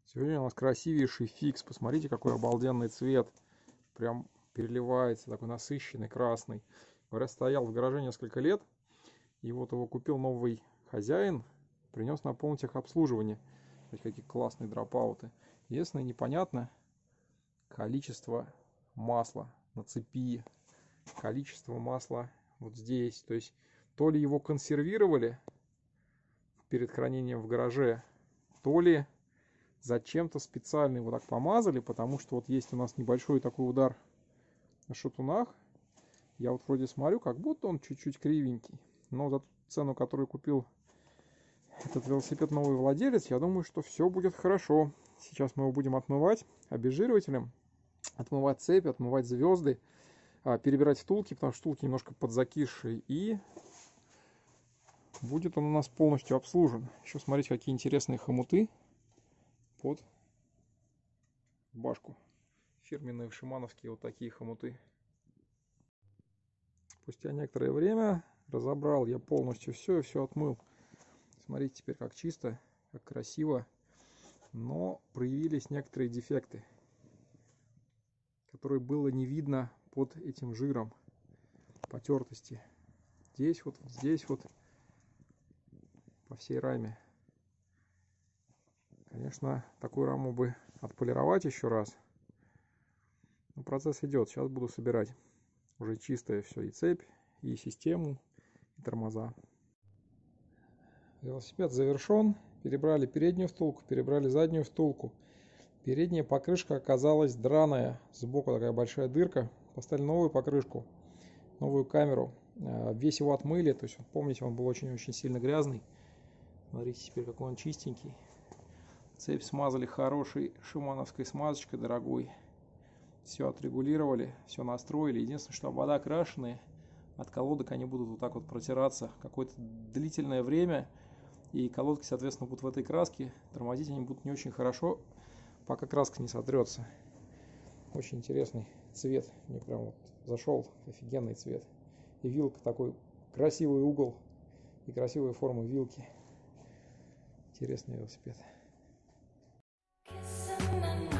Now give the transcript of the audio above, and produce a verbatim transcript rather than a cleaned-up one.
Сегодня у нас красивейший фикс. Посмотрите, какой обалденный цвет. Прям переливается, такой насыщенный, красный. Говорят, стоял в гараже несколько лет. И вот его купил новый хозяин. Принес на полное техобслуживание. Смотрите, какие классные дропауты. Единственное, непонятно количество масла на цепи. Количество масла вот здесь. То есть, то ли его консервировали перед хранением в гараже, то ли зачем-то специально его так помазали, потому что вот есть у нас небольшой такой удар на шатунах. Я вот вроде смотрю, как будто он чуть-чуть кривенький, но за ту цену, которую купил этот велосипед новый владелец, я думаю, что все будет хорошо. Сейчас мы его будем отмывать обезжиривателем, отмывать цепи, отмывать звезды, перебирать втулки, потому что втулки немножко подзакисшие, и будет он у нас полностью обслужен. Еще смотрите, какие интересные хомуты под башку. Фирменные шимановские вот такие хомуты. Спустя некоторое время разобрал я полностью все и все отмыл. Смотрите теперь, как чисто, как красиво. Но проявились некоторые дефекты, которые было не видно под этим жиром, потертости. Здесь вот, здесь вот, по всей раме. Конечно, такую раму бы отполировать еще раз. Но процесс идет. Сейчас буду собирать уже чистое все, и цепь, и систему, и тормоза. Велосипед завершен. Перебрали переднюю втулку, перебрали заднюю втулку. Передняя покрышка оказалась драная. Сбоку такая большая дырка. Поставили новую покрышку, новую камеру. Весь его отмыли. То есть, помните, он был очень-очень сильно грязный. Смотрите теперь, какой он чистенький. Цепь смазали хорошей шимановской смазочкой, дорогой. Все отрегулировали, все настроили. Единственное, что вода крашеные, от колодок они будут вот так вот протираться какое-то длительное время. И колодки, соответственно, будут в этой краске. Тормозить они будут не очень хорошо, пока краска не сотрется. Очень интересный цвет. Мне прям вот зашел. Офигенный цвет. И вилка такой, красивый угол и красивая форма вилки. Интересный велосипед.